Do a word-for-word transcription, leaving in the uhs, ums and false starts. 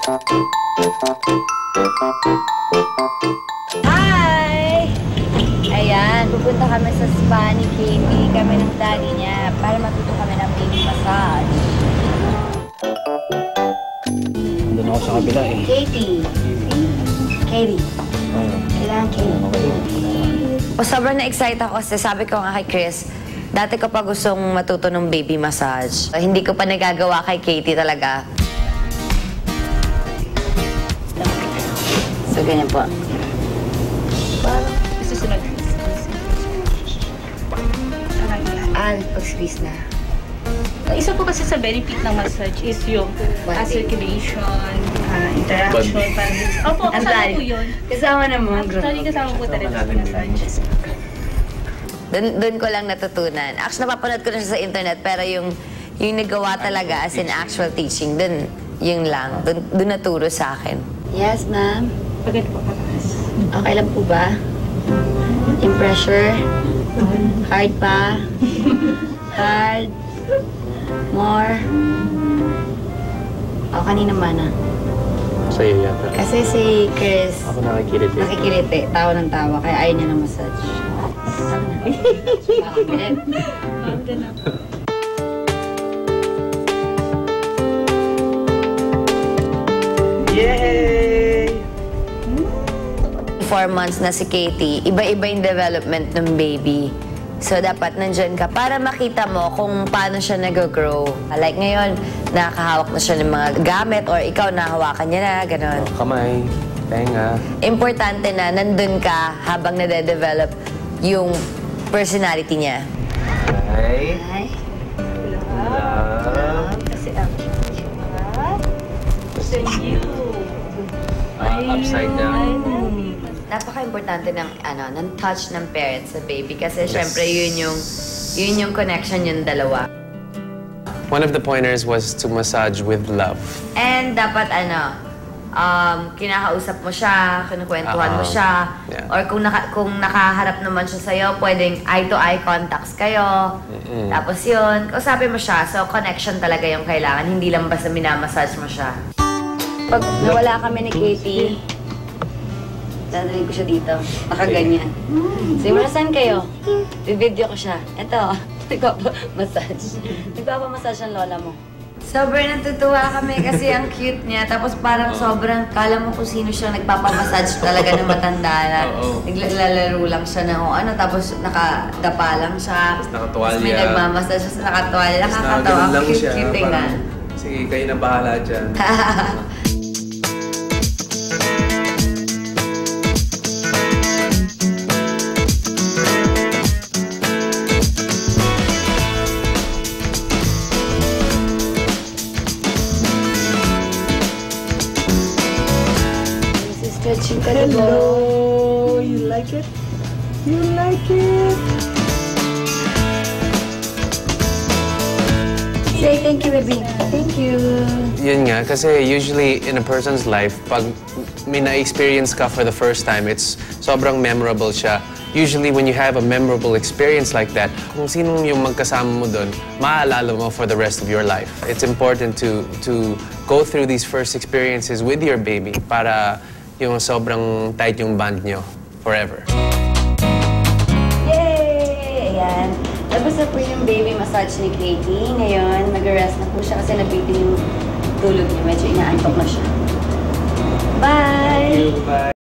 Hi! Ayan, pupunta kami sa spa ni Katie, kami ng daddy niya, para matuto kami ng baby massage. Doon ako sa kabila eh. Katie. Katie. Kailangan Katie. O, sobrang na-excite ako kasi sabi ko nga kay Chris, dati ko pa gustong matuto ng baby massage. Hindi ko pa nagagawa kay Katie talaga. So, ganyan po. Parang isusunod. Ah, pag-squeeze na. Isa po kasi sa benefit ng massage is yung uh, circulation, uh, interaction, parang... Opo, kasama po yun. Kasama naman. Actually, kasama po talaga sa massage. Doon, doon ko lang natutunan. Actually, napapanood ko na siya sa internet, pero yung, yung nagawa talaga as in actual teaching, doon, yun lang. Doon, doon naturo sa akin. Yes, ma'am. Pagkat po kataas. Okay lang po ba? Yung pressure? Hard pa? Hard? More? O, kanina ba na? Sa'yo yata. Kasi si Chris, Ako nakikiliti. nakikiliti, tawa ng tawa, kaya ayaw niya ng massage. Yay! Four months na si Katie, iba-iba yung development ng baby. So, dapat nandyan ka para makita mo kung paano siya nag-grow. Like ngayon, nakahawak na siya ng mga gamit or ikaw nahawakan niya na, gano'n. Oh, kamay, tenga. Importante na nandun ka habang nade-develop yung personality niya. Hi. Ay. Love. Kasi ang sa you. Uh, upside down. Napaka-importante ng ano, ng touch ng parents sa baby kasi Yes. syempre yun yung yun yung connection yung dalawa. One of the pointers was to massage with love. And dapat ano, um, kinakausap mo siya, kinukwentuhan mo Uh-huh. siya, Yeah. or kung naka, kung nakaharap naman siya sa'yo, pwedeng eye-to-eye contacts kayo. Mm-mm. Tapos yun, kausapin mo siya. So, connection talaga yung kailangan. Hindi lang basta minamassage mo siya. Pag nawala kami ni Katie, dadalhin ko siya dito. Nakaganyan. So, yung saan kayo? Bibidyo ko siya. Ito, nagpapamassage. Nagpapamassage ang lola mo. Sobrang natutuwa kami kasi ang cute niya. Tapos parang sobrang, kala mo kung sino siyang nagpapamassage talaga ng matanda na. Oo. Naglalaro lang siya ng o ano. Tapos nakadapa lang siya. Tapos nakatuwalya. Tapos may nagmamassage siya sa nakatuwalya. Nakakatawa. Tapos lang Cute, siya. cute tingnan. Parang, sige, kayo na bahala dyan. Stretching ka na ba? Hello! You like it? You like it? Say thank you, baby. Thank you. Yun nga, kasi usually in a person's life, pag may na-experience ka for the first time, it's sobrang memorable siya. Usually when you have a memorable experience like that, kung sinong yung magkasama mo dun, maaalala mo for the rest of your life. It's important to, to go through these first experiences with your baby para yung sobrang tight yung bond nyo forever. Yay! Ayan. Tapos na po yung baby massage ni Katie. Ngayon, mag-rest na po siya kasi nabitin yung tulog niya. Medyo inaantok na siya. Bye! Bye!